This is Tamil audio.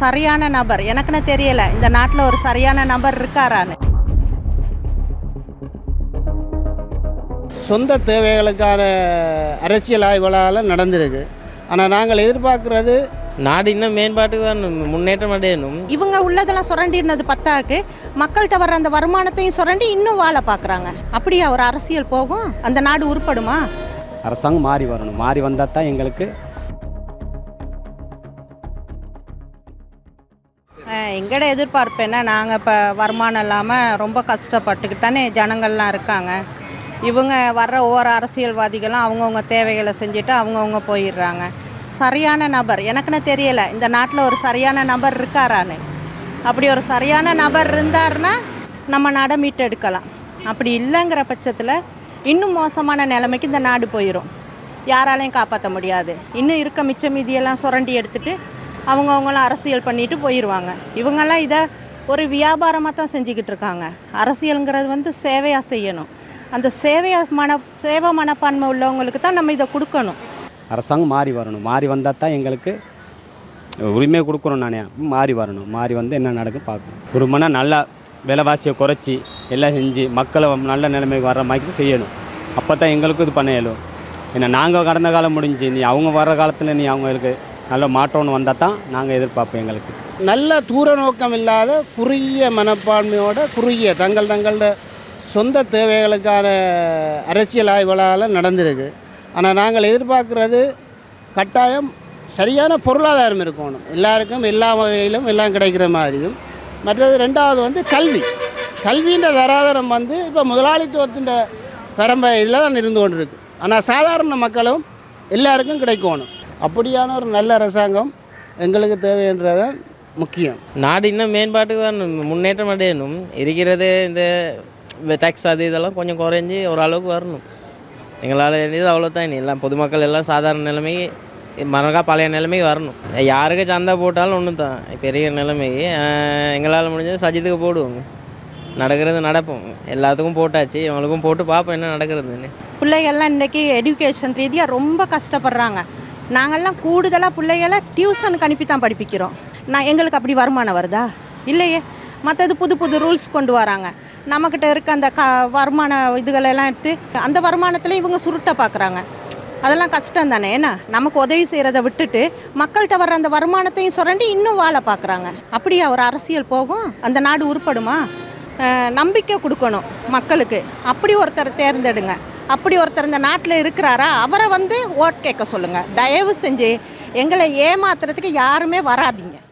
சரியான நபர் எனக்குன்னு தெரியல இந்த நாட்டில் ஒரு சரியான நபர் இருக்காரான்னு. சொந்த தேவைகளுக்கான அரசியல் ஆய்வுகளால் நடந்திருக்கு. ஆனால் நாங்கள் எதிர்பார்க்குறது நாடு இன்னும் மேம்பாட்டுக்கு முன்னேற்றம் அடையணும். இவங்க உள்ளதெல்லாம் சுரண்டினது பத்தாக்கு மக்கள்கிட்ட வர்ற அந்த வருமானத்தையும் சுரண்டி இன்னும் வாழ பார்க்குறாங்க. அப்படியா ஒரு அரசியல் போகும்? அந்த நாடு உருப்படுமா? அரசாங்கம் மாறி வரணும். மாறி வந்தால் தான் எங்களுக்கு எங்கட எதிர்பார்ப்பு என்ன, நாங்கள் இப்போ வருமானம் இல்லாமல் ரொம்ப கஷ்டப்பட்டுக்கிட்டு தானே ஜனங்கள்லாம் இருக்காங்க. இவங்க வர்ற ஒவ்வொரு அரசியல்வாதிகளும் அவங்கவுங்க தேவைகளை செஞ்சுட்டு அவங்கவுங்க போயிடுறாங்க. சரியான நபர் எனக்குன்னு தெரியல இந்த நாட்டில் ஒரு சரியான நபர் இருக்காரான்னு. அப்படி ஒரு சரியான நபர் இருந்தாருன்னா நம்ம நாடை மீட்டெடுக்கலாம். அப்படி இல்லைங்கிற பட்சத்தில் இன்னும் மோசமான நிலைமைக்கு இந்த நாடு போயிடும். யாராலையும் காப்பாற்ற முடியாது. இன்னும் இருக்க மிச்ச மீதியெல்லாம் சுரண்டி எடுத்துகிட்டு அவங்கவுங்களாம் அரசியல் பண்ணிட்டு போயிடுவாங்க. இவங்கெல்லாம் இதை ஒரு வியாபாரமாக தான் செஞ்சுக்கிட்டு இருக்காங்க. அரசியலுங்கிறது சேவையாக செய்யணும். அந்த சேவை மனப்பான்மை உள்ளவங்களுக்கு தான் நம்ம இதை கொடுக்கணும். அரசாங்கம் மாறி வரணும். மாறி வந்தால் தான் எங்களுக்கு உரிமையை கொடுக்குறோம். நானே மாறி வரணும். மாறி வந்து என்ன நடக்கும் பார்க்கணும். ஒரு மணி நல்லா விலைவாசியை குறைச்சி எல்லாம் செஞ்சு மக்களை நல்ல நிலைமைக்கு வர்ற மாதிரி செய்யணும். அப்போ தான் எங்களுக்கும் இது பண்ண இயலும். ஏன்னா நாங்கள் கடந்த காலம் முடிஞ்சு நீ அவங்க வர்ற காலத்தில் நீ அவங்களுக்கு நல்ல மாற்றம்னு வந்தால் தான் நாங்கள் எதிர்பார்ப்போம். எங்களுக்கு நல்ல தூர நோக்கம் இல்லாத குறுகிய மனப்பான்மையோட குறுகிய தங்களோட சொந்த தேவைகளுக்கான அரசியல் ஆய்வுகளால் நடந்திருக்கு. ஆனால் நாங்கள் எதிர்பார்க்குறது கட்டாயம் சரியான பொருளாதாரம் இருக்கணும். எல்லாருக்கும் எல்லா வகையிலும் எல்லாம் கிடைக்கிற மாதிரியும். மற்றது ரெண்டாவது கல்வின்ற தராதரம் இப்போ முதலாளித்துவத்தின் இதில் தான் இருந்து கொண்டு இருக்குது. ஆனால் சாதாரண மக்களும் எல்லாருக்கும் கிடைக்கணும். அப்படியான ஒரு நல்ல அரசாங்கம் எங்களுக்கு தேவைன்றதான் முக்கியம். நாடு இன்னும் மேம்பாட்டுக்கு முன்னேற்றம் அடையணும். இருக்கிறது இந்த டேக்ஸ் அது இதெல்லாம் கொஞ்சம் குறைஞ்சி ஓரளவுக்கு வரணும். எங்களால் வேண்டியது அவ்வளோதான். எல்லாம் பொதுமக்கள் எல்லாம் சாதாரண நிலைமைக்கு மறக்கா பழைய நிலைமைக்கு வரணும். யாருக்கு சந்தை போட்டாலும் ஒன்று தான் பெரிய நிலைமைக்கு. எங்களால் முடிஞ்சது சஜித்துக்கு போடுவோங்க. நடக்கிறது நடப்போம். எல்லாத்துக்கும் போட்டாச்சு. இவங்களுக்கும் போட்டு பார்ப்போம் என்ன நடக்கிறதுன்னு. பிள்ளைகள்லாம் இன்றைக்கி எஜுகேஷன் ரீதியாக ரொம்ப கஷ்டப்படுறாங்க. நாங்கள்லாம் கூடுதலாக பிள்ளைகளை டியூஷனுக்கு அனுப்பி தான் படிப்பிக்கிறோம். எங்களுக்கு அப்படி வருமானம் வருதா? இல்லையே. மற்றது புது புது ரூல்ஸ் கொண்டு வராங்க. நம்மக்கிட்ட இருக்க அந்த வருமான இதுகளெல்லாம் எடுத்து அந்த வருமானத்தில் இவங்க சுருட்ட பார்க்குறாங்க. அதெல்லாம் கஷ்டம் தானே. ஏன்னா நமக்கு உதவி செய்கிறத விட்டுட்டு மக்கள்கிட்ட வர்ற அந்த வருமானத்தையும் சுரண்டி இன்னும் வாழ பார்க்குறாங்க. அப்படியா ஒரு அரசியல் போகும்? அந்த நாடு உருப்படுமா? நம்பிக்கை கொடுக்கணும் மக்களுக்கு. அப்படி ஒருத்தர் தேர்ந்தெடுங்க. அப்படி ஒருத்தர் இந்த நாட்டில் இருக்கிறாரா அவரை ஓட் கேட்க சொல்லுங்கள். தயவு செஞ்சு எங்களை ஏமாத்துறதுக்கு யாருமே வராதீங்க.